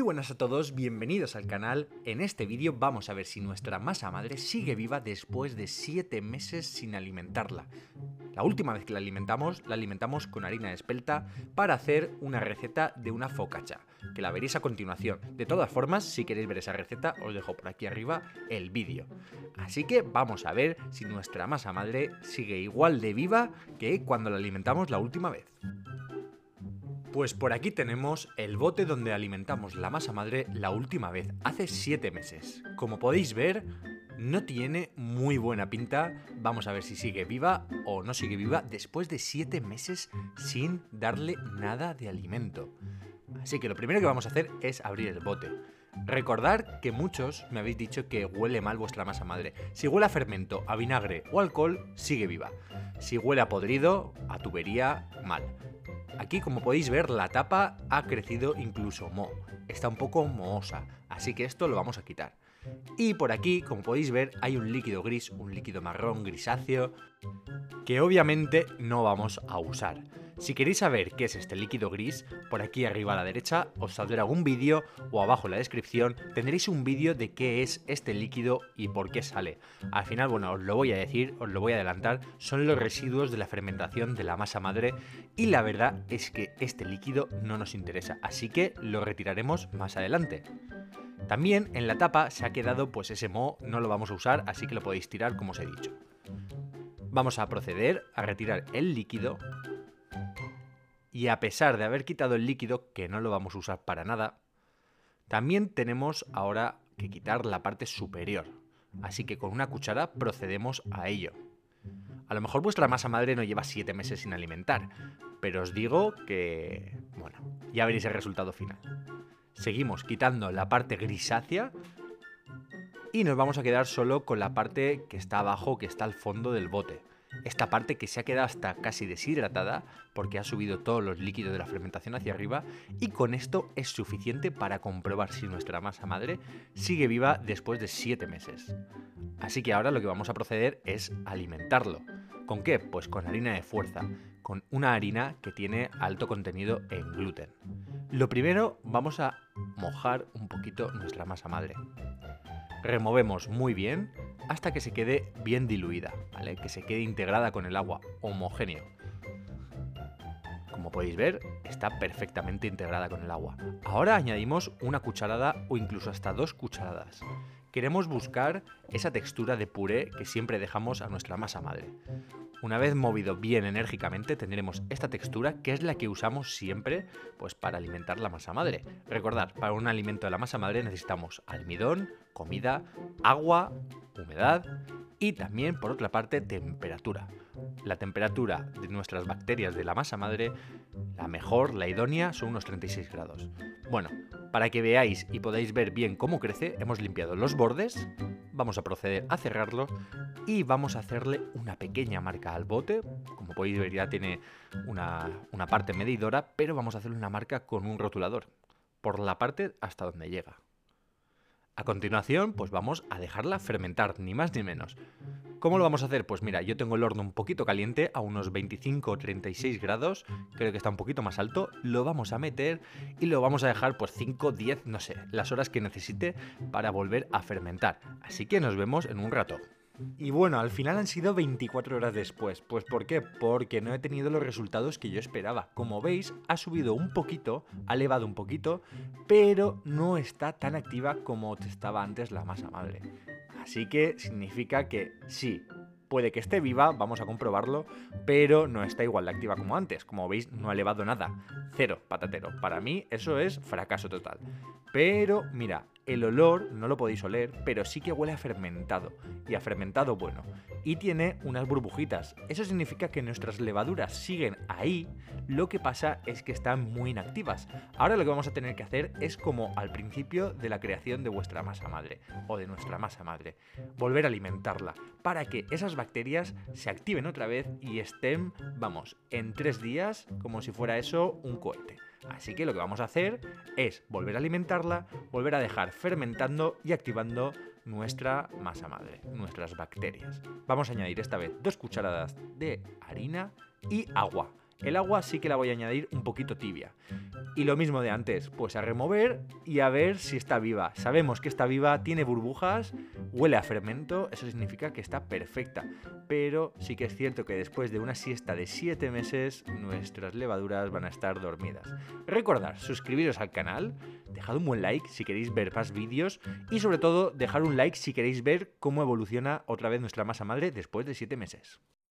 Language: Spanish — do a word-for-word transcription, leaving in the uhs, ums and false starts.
buenas a todos, bienvenidos al canal. En este vídeo vamos a ver si nuestra masa madre sigue viva después de siete meses sin alimentarla. La última vez que la alimentamos, la alimentamos con harina de espelta para hacer una receta de una focaccia, que la veréis a continuación. De todas formas, si queréis ver esa receta, os dejo por aquí arriba el vídeo. Así que vamos a ver si nuestra masa madre sigue igual de viva que cuando la alimentamos la última vez. Pues por aquí tenemos el bote donde alimentamos la masa madre la última vez, hace siete meses. Como podéis ver, no tiene muy buena pinta. Vamos a ver si sigue viva o no sigue viva después de siete meses sin darle nada de alimento. Así que lo primero que vamos a hacer es abrir el bote. Recordad que muchos me habéis dicho que huele mal vuestra masa madre. Si huele a fermento, a vinagre o alcohol, sigue viva. Si huele a podrido, a tubería, mal. Aquí, como podéis ver, la tapa ha crecido incluso moho. Está un poco mohosa, así que esto lo vamos a quitar. Y por aquí, como podéis ver, hay un líquido gris, un líquido marrón grisáceo, que obviamente no vamos a usar. Si queréis saber qué es este líquido gris, por aquí arriba a la derecha os saldrá un vídeo o abajo en la descripción tendréis un vídeo de qué es este líquido y por qué sale. Al final, bueno, os lo voy a decir, os lo voy a adelantar, son los residuos de la fermentación de la masa madre y la verdad es que este líquido no nos interesa, así que lo retiraremos más adelante. También en la tapa se ha quedado pues ese moho, no lo vamos a usar, así que lo podéis tirar como os he dicho. Vamos a proceder a retirar el líquido. Y a pesar de haber quitado el líquido, que no lo vamos a usar para nada, también tenemos ahora que quitar la parte superior. Así que con una cuchara procedemos a ello. A lo mejor vuestra masa madre no lleva siete meses sin alimentar, pero os digo que, bueno, ya veréis el resultado final. Seguimos quitando la parte grisácea y nos vamos a quedar solo con la parte que está abajo, que está al fondo del bote. Esta parte que se ha quedado hasta casi deshidratada porque ha subido todos los líquidos de la fermentación hacia arriba y con esto es suficiente para comprobar si nuestra masa madre sigue viva después de siete meses. Así que ahora lo que vamos a proceder es alimentarlo. ¿Con qué? Pues con harina de fuerza, con una harina que tiene alto contenido en gluten. Lo primero, vamos a mojar un poquito nuestra masa madre. Removemos muy bien hasta que se quede bien diluida, ¿vale? Que se quede integrada con el agua, homogéneo. Como podéis ver, está perfectamente integrada con el agua. Ahora añadimos una cucharada o incluso hasta dos cucharadas. Queremos buscar esa textura de puré que siempre dejamos a nuestra masa madre. Una vez movido bien enérgicamente tendremos esta textura que es la que usamos siempre pues, para alimentar la masa madre. Recordad, para un alimento de la masa madre necesitamos almidón, comida, agua, humedad y también por otra parte temperatura. La temperatura de nuestras bacterias de la masa madre, la mejor, la idónea, son unos treinta y seis grados. Bueno, para que veáis y podáis ver bien cómo crece, hemos limpiado los bordes, vamos a proceder a cerrarlo y vamos a hacerle una pequeña marca al bote. Como podéis ver ya tiene una, una parte medidora, pero vamos a hacerle una marca con un rotulador, por la parte hasta donde llega. A continuación, pues vamos a dejarla fermentar, ni más ni menos. ¿Cómo lo vamos a hacer? Pues mira, yo tengo el horno un poquito caliente, a unos veinticinco o treinta y seis grados, creo que está un poquito más alto, lo vamos a meter y lo vamos a dejar por cinco, diez, no sé, las horas que necesite para volver a fermentar. Así que nos vemos en un rato. Y bueno, al final han sido veinticuatro horas después. ¿Pues por qué? Porque no he tenido los resultados que yo esperaba. Como veis, ha subido un poquito, ha elevado un poquito, pero no está tan activa como estaba antes la masa madre. Así que significa que sí, puede que esté viva, vamos a comprobarlo, pero no está igual de activa como antes. Como veis, no ha elevado nada. Cero, patatero. Para mí eso es fracaso total. Pero mira, el olor no lo podéis oler, pero sí que huele a fermentado. Y a fermentado bueno. Y tiene unas burbujitas. Eso significa que nuestras levaduras siguen ahí. Lo que pasa es que están muy inactivas. Ahora lo que vamos a tener que hacer es como al principio de la creación de vuestra masa madre. O de nuestra masa madre. Volver a alimentarla. Para que esas bacterias se activen otra vez y estén, vamos, en tres días, como si fuera eso un cohete. Así que lo que vamos a hacer es volver a alimentarla, volver a dejar fermentando y activando nuestra masa madre, nuestras bacterias. Vamos a añadir esta vez dos cucharadas de harina y agua. El agua sí que la voy a añadir un poquito tibia. Y lo mismo de antes, pues a remover y a ver si está viva. Sabemos que está viva, tiene burbujas, huele a fermento, eso significa que está perfecta. Pero sí que es cierto que después de una siesta de siete meses, nuestras levaduras van a estar dormidas. Recordad, suscribiros al canal, dejad un buen like si queréis ver más vídeos y sobre todo dejar un like si queréis ver cómo evoluciona otra vez nuestra masa madre después de siete meses.